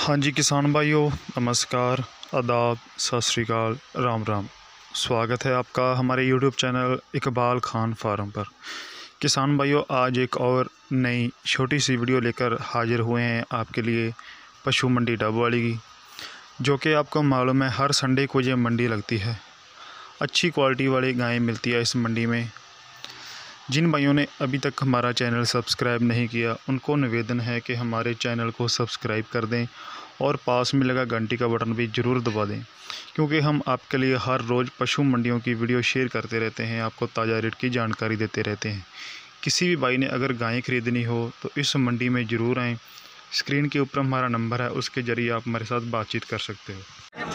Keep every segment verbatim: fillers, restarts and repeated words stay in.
हाँ जी किसान भाइयों, नमस्कार, आदाब, सत श्री अकाल, राम राम। स्वागत है आपका हमारे YouTube channel Iqbal Khan farm पर। किसान भाइयों, आज एक और नई छोटी सी वीडियो लेकर हाजिर हुए हैं आपके लिए पशु मंडी डबवाली की, जो कि आपको मालूम है हर संडे को ये मंडी लगती है। अच्छी क्वालिटी वाली गायें मिलती है इस मंडी में। जिन भाइयों ने अभी तक हमारा चैनल सब्सक्राइब नहीं किया, उनको निवेदन है कि हमारे चैनल को सब्सक्राइब कर दें और पास में लगा घंटी का बटन भी ज़रूर दबा दें, क्योंकि हम आपके लिए हर रोज़ पशु मंडियों की वीडियो शेयर करते रहते हैं, आपको ताज़ा रेट की जानकारी देते रहते हैं। किसी भी भाई ने अगर गायें ख़रीदनी हो तो इस मंडी में ज़रूर आएँ। स्क्रीन के ऊपर हमारा नंबर है, उसके ज़रिए आप हमारे साथ बातचीत कर सकते हो।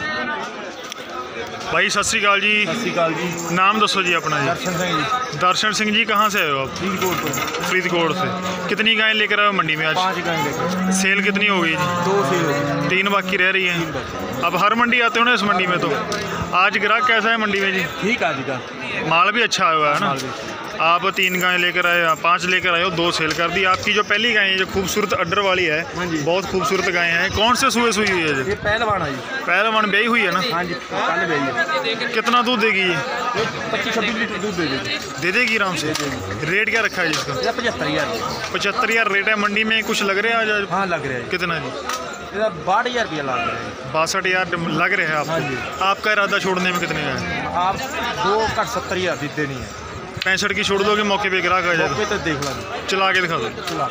भाई सत श्री अकाल जी। सत श्री अकाल जी। नाम दसो जी अपना जी। दर्शन सिंह जी। दर्शन सिंह जी, कहाँ से आए हो आप? फरीदकोट से। फरीदकोट से। कितनी गायें लेकर आए हो मंडी में आज? पाँच गायें लेकर। सेल कितनी हो गई जी? दो सेल हो गई, तीन बाकी रह रही हैं। अब हर मंडी आते हो ना इस मंडी में, तो आज ग्राहक कैसा है मंडी में जी? ठीक है जी का माल भी अच्छा आया हुआ है ना। माल भी। आप तीन गायें लेकर आए, पांच लेकर आए हो, दो सेल कर दी। आपकी जो पहली गाय है जो खूबसूरत अड्डर वाली है, हाँ जी। बहुत खूबसूरत गाय है। कौन से सुबह सुई हुई है जी? ये पहलवान है जी। पहलवान ब्याई हुई है ना? हाँ जी, कल गई है। कितना दूध देगी ये? पच्चीस छब्बीस लीटर दूध दे देगी। दे देगी आराम से। रेट क्या रखा है जी इसका? पचहत्तर हज़ार। पचहत्तर हज़ार रेट है। मंडी में कुछ लग रहा है आज? हाँ लग रहा है। कितना जी? बासठ हज़ार रुपया लग रहा है। बासठ हज़ार लग रहे हैं हाँ जी। आपको। आपका इरादा छोड़ने में कितने का है? आप दो कट सत्तर हज़ार भी देनी है। पैंसठ की छोड़ दोगे? मौके पे ग्राहक आ जाएगा मौके तो देख लो, चला के दिखा दो। चला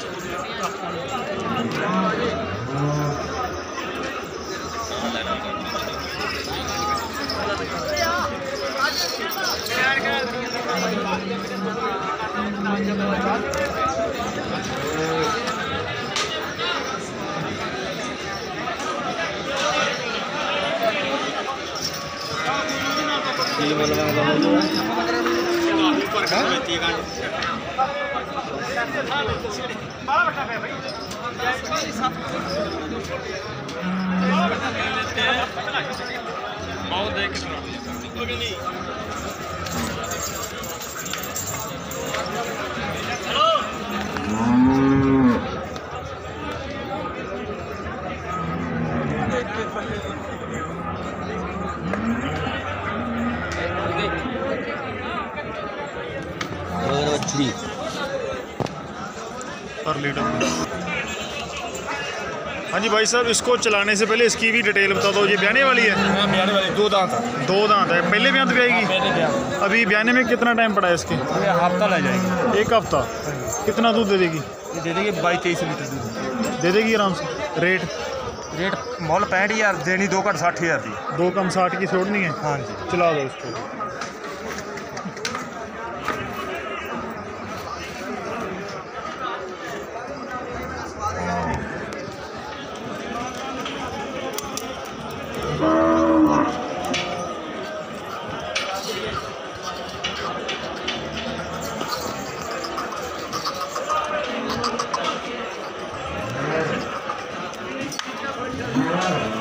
पर लीटर। हाँ जी भाई साहब, इसको चलाने से पहले इसकी भी डिटेल बता दो। ये ब्याने वाली है? हाँ, ब्याने वाली दो दांत है। दो दांत है। पहले ब्यान तो ब्याएगी? पहले ब्यान। अभी ब्याने में कितना टाइम पड़ा है इसके? ये हफ्ता ले जाएगी। एक हफ्ता। कितना दूध दे देगी? ये दे देगी बाईस तेईस लीटर दूध दे देगी आराम से। रेट? रेट मोल पैंठ हज़ार देनी, दो कट साठ हज़ार दी। दो कम साठ की छोड़नी है। हाँ जी, चला दो इसको। Yeah.